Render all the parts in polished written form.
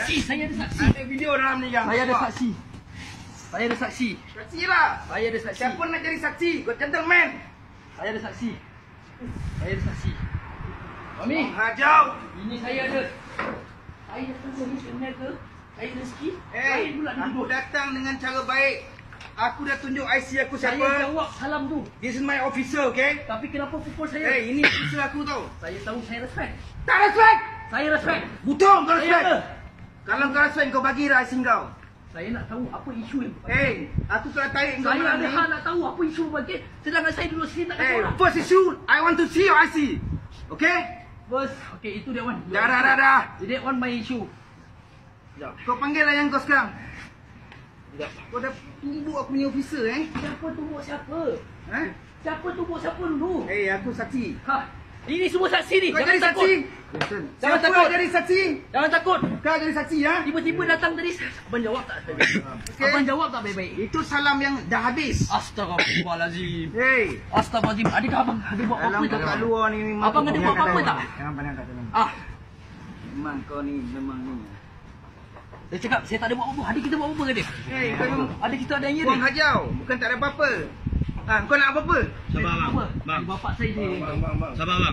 saksi. Saya ada saksi. Ada video dalam ni yang. Saya ada saksi. Saya ada saksi. Saksi lah. Saya ada saksi. Siapa nak jadi saksi? Kau gentleman. Saya ada saksi. Saya ada saksi. Mami, Hajau. ini saya ada. Saya datang sini sebenarnya ke? Saya rezeki. Hey, aku datang dengan cara baik. Aku dah tunjuk IC aku siapa. Saya jawab salam tu. This is my officer, okay? Tapi kenapa pukul saya? Hey, ini officer aku tau. Saya tahu saya respect. Tak respect. Saya respect. Betul kau Saya respect. ada. Kalau kau respect, kau bagi IC kau. Saya nak tahu apa isu yang Hey, aku telah tarik kau saya malam ada ni. hak nak tahu apa isu bagi. Sedangkan saya duduk sini tak Hey, kata orang. first issue, I want to see your IC. Okay? Bos, okay, itu that one. Dah. That one my issue. Kau panggil lah yang kau sekarang. Sekejap. Kau dah tumbuk aku punya officer, Siapa tumbuk siapa? Ha? Siapa tumbuk siapa dulu? Hey, aku saksi. Ha, ini semua saksi ni. Kau Jangan jadi takut. saksi. Jangan Siapa takut. jadi saksi? Jangan takut. Kau jadi saksi, ha? Tiba-tiba datang tadi. Abang jawab tak baik-baik? Okey. Abang jawab tak baik-baik? Itu salam yang dah habis. Astagfirullahalazim. Hey, Astagfirullahalazim. Adakah abang ada buat dalam apa kat tak? luar ni memang Abang ada buat apa tak? Jangan pandang kat dalam. Ah, Memang kau ni memang ni. dia cakap saya tak ada buat apa. Adik kita buat apa ke dia? Hey, kau memang Adik kita ada yang buang dia. hajau. Bukan tak ada apa-apa. Ha, kau nak apa-apa? Sabar bang. Apa? Bang. Bapak saya dia. Sabar bang.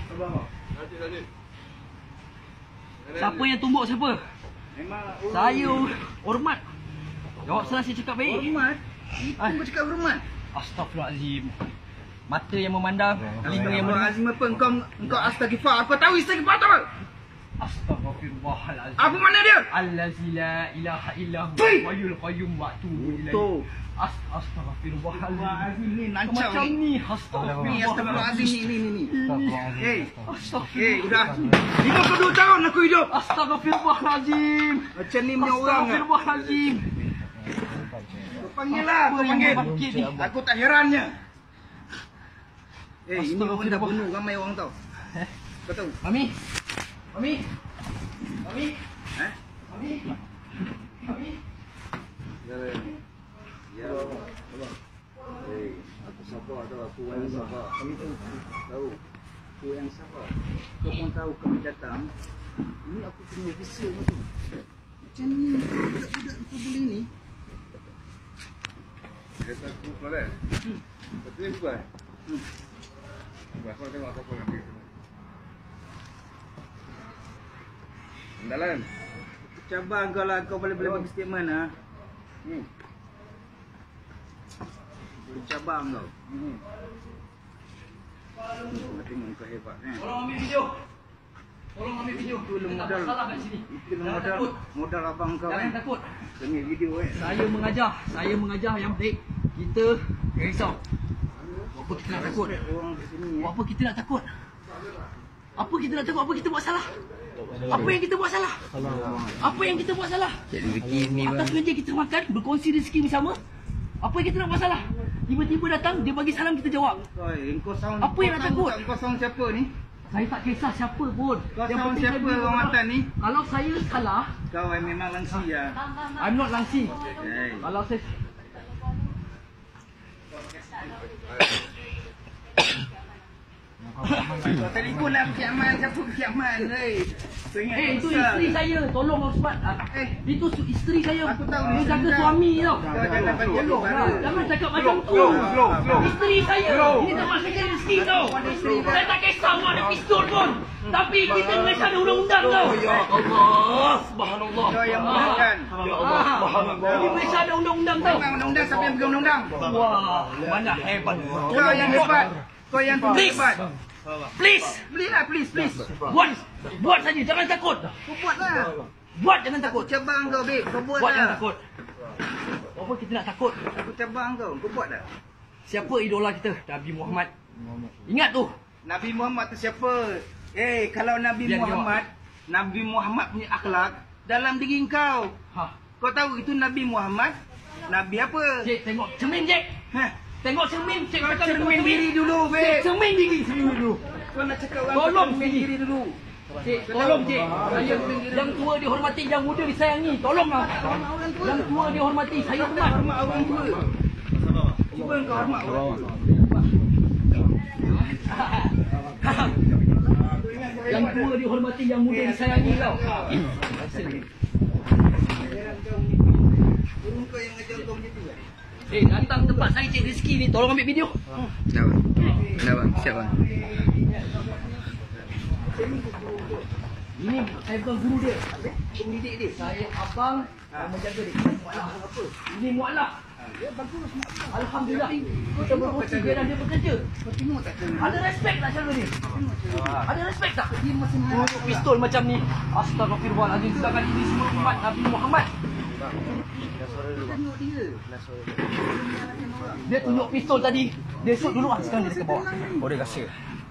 Siapa yang tumbuk siapa? Memang Saya hormat. Jawab salah saya cakap baik. hormat. Itu kau cakap hormat. Astagfirullahalazim. Mata yang memandang, telinga yang mendengar. Azim apa? Engkau astagfirullah. Kau tahu istighfar tak? Astagfirullahalazim. Apa mana dia? Allazi la ilaha illa Hei! huwa hayyul qayyum wa atubu Betul. ilaih. Astagfirullahalazim. Azim ni Macam lancau ni. ni. Ni Astagfirullahalazim. astagfirullahalazim ni. Hey, Astagfirullahalazim. udah 52 tahun aku hidup. Astagfirullahalazim. Macam ni punya orang. Astagfirullahalazim. Kau panggil lah, Apa kau yang panggil. bangkit ni? Aku tak herannya. Ini orang dah Astagfirullah. bunuh ramai orang tau. Kau tahu? Mami. Mami. Mami. Ha? Mami. Mami. Ya. Hey, aku sabar tau, aku yang sabar. Kami tahu. Aku yang sabar. Kau pun tahu kami datang. Ini aku punya officer tu. Macam ni, budak-budak kau boleh ni. Kereta aku boleh. Betul ni bukan? Kau tengok siapa yang pergi. Andalan. Aku cabar kau lah, kau boleh bagi statement ha. Boleh cabar kau. Kau tengok kau hebat Tolong ambil video. Tolong ambil video. Itu Dia tak modal. salah kat sini. Itu Jangan takut. modal abang kau Jangan takut. Tengok video Saya mengajar yang baik. Kita risau. Apa kita nak takut? orang di sini Buat apa kita nak takut? Apa kita nak takut? Apa kita buat salah? Apa yang kita buat salah? Apa yang kita buat salah? Atas meja kita makan, berkongsi rezeki bersama. Apa yang kita nak buat salah? Tiba-tiba datang, dia bagi salam, kita jawab. Kau sound. Apa yang nak takut? Kau sound siapa ni? Saya tak kisah siapa pun. Kau Yang sound penting siapa saya orang mata ni? Kalau saya salah, Kau memang langsi ya. I'm not langsi. Hey. Kalau saya Kau telefon lah Pihak Aman. Siapa Pihak Aman? Kau ingat kau itu besar. isteri saya, tolong Osman. Itu isteri saya. Aku tahu Dia ni jaga sedap. suami tau. Kau jangan bagi aku baru. Jangan cakap macam tu. Isteri saya. Ini tempat saya cari rezeki tau. Saya tak kisah awak ada pistol pun. Tapi kita Malaysia ada undang-undang tau. Allah, subhanallah. Kau yang mudahkan. Di Malaysia ada undang-undang tau. Memang undang-undang. Siapa yang pegang undang-undang? Wah, mana hebat. Kau yang hebat. Kau yang Please. hebat. Please. Belilah please. Buat saja, jangan takut. Kau buat lah. Buat, jangan Aku takut. cabang kau babe. Kau buat Buat, jangan lah. takut. Apa kita nak takut? Aku cabang kau. Kau buat dah. Siapa idola kita? Nabi Muhammad. Ingat tu. Nabi Muhammad tu siapa? Kalau Nabi Biar dia Muhammad, Nabi Muhammad punya akhlak dalam diri kau. Ha. Kau tahu itu Nabi Muhammad? Nabi apa? Cik, tengok cermin, Cik. Hah? Tengok cermin, Cik. Kau Cakap cermin tengok diri dulu, Cik, babe. cermin diri sendiri dulu. Kau nak cakap orang Tolong cermin sini. diri dulu. Cik, tolong, Cik. Yang tua dihormati, yang muda disayangi. Tolonglah. Yang tua dihormati, saya hormat. Hormat orang tua. Cuba kau hormat orang tua. Yang tua dihormati, yang muda disayangi tau. Datang tempat saya Cik Rizky ni, tolong ambil video. Dah bang. Dah bang, siap bang. Ini saya bukan guru dia, pendidik dia. Saya abang yang menjaga dia. Mualaf apa? Ini mualaf. Alhamdulillah. Kita berfungsi biar dia bekerja. Ada respect tak cara ni? Ada respect tak? Dia masih tunjuk pistol macam ni. Astagfirullahaladzim. Sedangkan ini semua umat Nabi Muhammad. Dia tunjuk pistol tadi. Dia shoot dulu lah. Sekarang dia dekat bawah. Oh, dia rasa.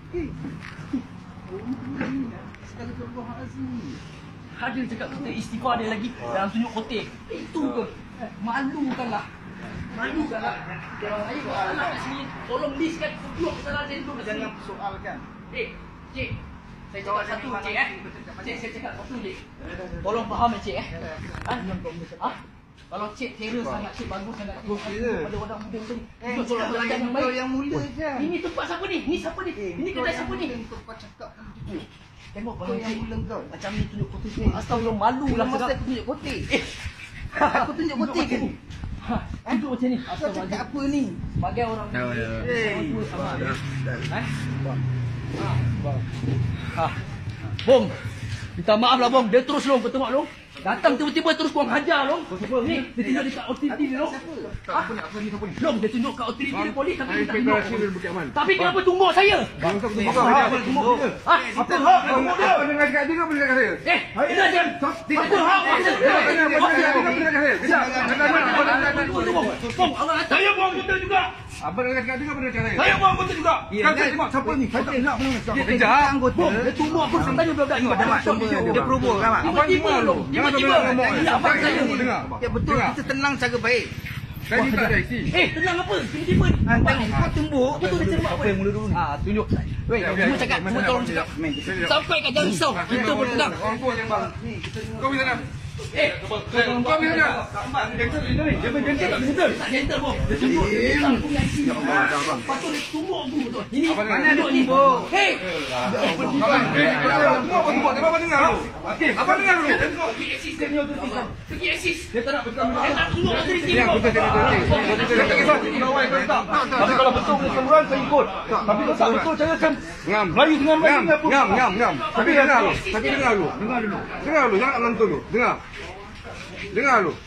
Ada cakap kita istighfar dia lagi dalam tunjuk kotek. Itu ke? Malukanlah. Malukanlah. Kalau saya buat salah kat sini, tolong listkan semua kesalahan saya dulu kat sini. Jangan soalkan. Cik. Saya cakap satu, Cik Cik, saya cakap satu, Cik. Tolong faham Cik Kalau Cik terror sangat, Cik bagus sangat. Pada orang muda macam ni. Tolong belajar yang baik. Yang mulia je. Ini tempat siapa ni? Ni siapa ni? Ini kedai siapa ni? Kau cakap Tengok kau kalau yang Cik mula kau. macam ni tunjuk kotek semua. Astagfirullah, malu lah Masa sedap. aku tunjuk kotek. Aku tunjuk kotek ke ni? Tunjuk macam ni. Kau cakap apa ni? Sebagai orang Dah bang. Bong, minta maaf lah Bong. Dia terus Long, kau tengok Long. Datang tiba-tiba terus kau hajar Long. Ni, dia tunjuk dekat otoriti dia Long. Long, dia tunjuk kat otoriti dia polis tapi dia tak tunjuk. Tapi kenapa tumbuk saya? Apa Apa hak kau tumbuk dia? Apa dengan cakap dia ke apa dengan saya? Kita jangan. Apa hak kau Bong, Allah hantar. Saya buang betul juga. Apa dengan cakap dia ke apa dengan cakap saya? Saya buang betul juga. Kau tengok siapa ni? Saya tak nak benar cakap. Dia anggota. Bong, dia tumbuk aku sampai tanya budak-budak ni. Dia provoke kan? Tiba-tiba Long. Tiba-tiba. Ini abang saya. Dengar. Ya betul, kita tenang cara baik. Saya minta dari isi. Tenang apa? Tiba-tiba ni. Tengok kau tumbuk. Betul dia tembak apa yang mula dulu ni? Tunjuk. Weh, semua cakap, semua tolong cakap. Sampai kat jangan risau. Kita pun tenang. Orang tua yang bang. Kau bisa nak? Kau bisa nak? Tak gentle Bong. Dia tumbuk. Aku yang sini. Patut dia tumbuk aku betul. Ini Mana ada tumbuk? Hei! Apa dengar lu? Apa dengar lu? Pergi eksis dia punya otoriti. Pergi eksis. Dia tak nak bertemu. Dia tak tunggu otoriti. Tapi kalau betul keseluruhan saya ikut. Tapi kalau tak betul saya akan melayu dengan baik. Ngam. Tapi dengar lu. Dengar lu, jangan menonton lu. Dengar lu.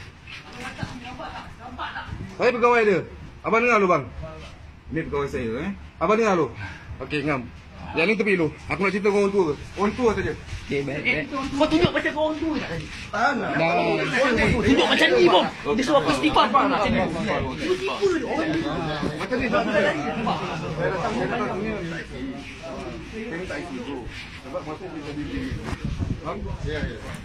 Saya pegawai dia. Abang dengar lu bang. Ni pegawai saya Abang dengar lu. Okey ngam. Yang ni tepi lu. Aku nak cerita kau orang tua ke? Orang tua saja. Okey, baik. Kau tunjuk macam kau orang tua tak tadi? Dah. Tunjuk macam ni Bong. Dia suruh aku istighfar macam ni. Tiba-tiba dia orang ni. Macam ni. Saya datang sini. Saya minta isi tu. Sebab masa dia jadi bang. Ya.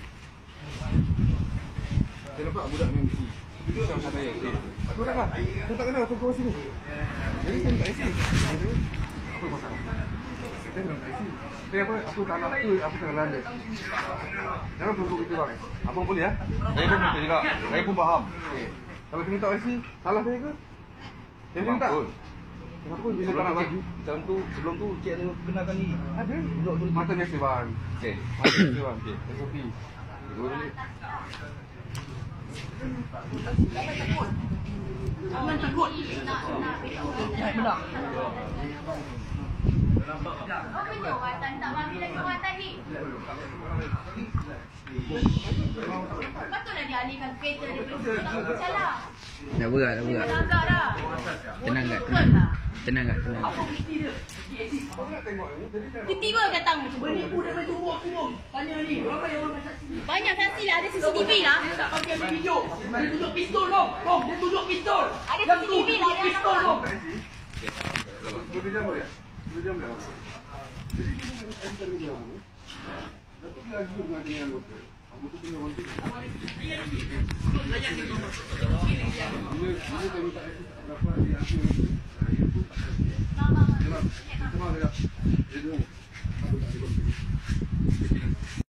Saya nampak budak ni mesti. Dia sama saya. Aku dah lah. Aku tak kenal aku kau sini. Jadi saya minta isi. Apa masalah? Saya minta isi. Saya apa? Aku tak nak tu. Aku tak nak dia. Jangan pukul kita bang. Abang boleh ya? Saya pun minta juga. Saya pun faham. Kalau saya minta isi, salah saya ke? Saya minta. Kenapa bila tak nak bagi? Sebelum tu cik ada kenalkan ni. Ada. Duduk dulu. Mata biasa bang. Okey. Mata biasa bang. Okey. SOP. Duduk dulu. Jangan takut. Jangan benar. Apa jawatan tak bagi lagi jawatan ni? Patutlah dialihkan kereta daripada situ tak salah. Dah berat. Agak dah. Tenang kat. Tenang. Apa bukti dia? Tiba-tiba datang macam tu. Menipu dan menunggu aku Bong. Tanya ni. Ramai orang saksi. Banyak saksi lah, ada CCTV lah. Dia tak pakai ambil video. Dia tunjuk pistol Bong. Dia tunjuk pistol. Ada Yang tu CCTV lah, tunjuk jangan pistol nampak. Bong. 2 jam boleh? 2 jam dah. Jadi kita tak boleh. Tapi lagi dengan dia anggota. Anggota punya orang tu. Dia minta berapa dia ambil. Dia tu. Dia tu.